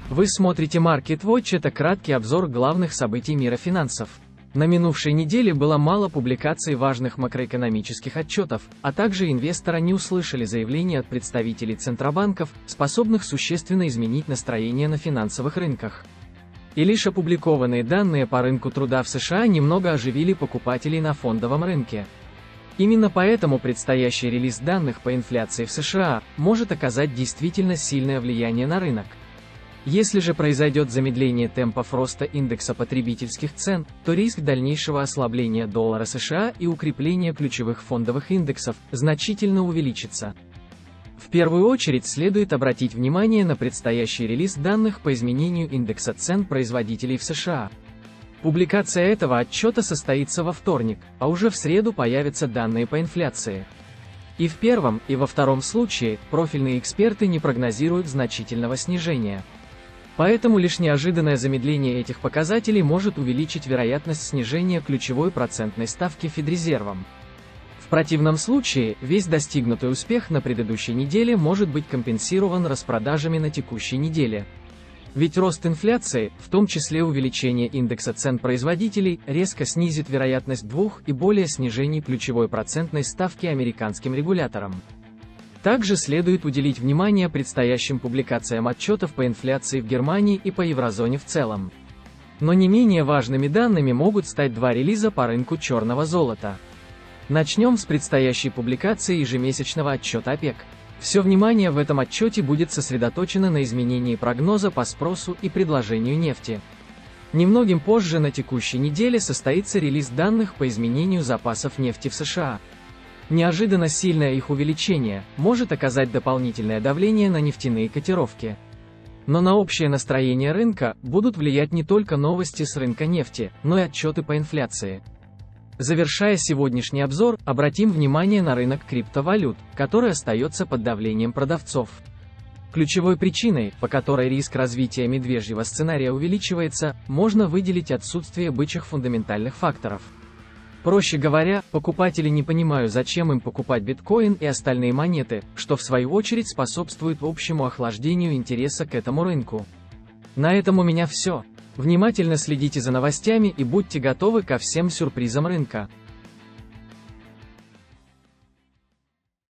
Вы смотрите Market Watch, это краткий обзор главных событий мира финансов. На минувшей неделе было мало публикаций важных макроэкономических отчетов, а также инвесторы не услышали заявлений от представителей центробанков, способных существенно изменить настроение на финансовых рынках. И лишь опубликованные данные по рынку труда в США немного оживили покупателей на фондовом рынке. Именно поэтому предстоящий релиз данных по инфляции в США может оказать действительно сильное влияние на рынок. Если же произойдет замедление темпов роста индекса потребительских цен, то риск дальнейшего ослабления доллара США и укрепления ключевых фондовых индексов значительно увеличится. В первую очередь следует обратить внимание на предстоящий релиз данных по изменению индекса цен производителей в США. Публикация этого отчета состоится во вторник, а уже в среду появятся данные по инфляции. И в первом, и во втором случае профильные эксперты не прогнозируют значительного снижения. Поэтому лишь неожиданное замедление этих показателей может увеличить вероятность снижения ключевой процентной ставки Федрезервом. В противном случае, весь достигнутый успех на предыдущей неделе может быть компенсирован распродажами на текущей неделе. Ведь рост инфляции, в том числе увеличение индекса цен производителей, резко снизит вероятность двух и более снижений ключевой процентной ставки американским регуляторам. Также следует уделить внимание предстоящим публикациям отчетов по инфляции в Германии и по еврозоне в целом. Но не менее важными данными могут стать два релиза по рынку черного золота. Начнем с предстоящей публикации ежемесячного отчета ОПЕК. Все внимание в этом отчете будет сосредоточено на изменении прогноза по спросу и предложению нефти. Немногим позже на текущей неделе состоится релиз данных по изменению запасов нефти в США. Неожиданно сильное их увеличение может оказать дополнительное давление на нефтяные котировки. Но на общее настроение рынка будут влиять не только новости с рынка нефти, но и отчеты по инфляции. Завершая сегодняшний обзор, обратим внимание на рынок криптовалют, который остается под давлением продавцов. Ключевой причиной, по которой риск развития медвежьего сценария увеличивается, можно выделить отсутствие бычьих фундаментальных факторов. Проще говоря, покупатели не понимают, зачем им покупать биткоин и остальные монеты, что в свою очередь способствует общему охлаждению интереса к этому рынку. На этом у меня все. Внимательно следите за новостями и будьте готовы ко всем сюрпризам рынка.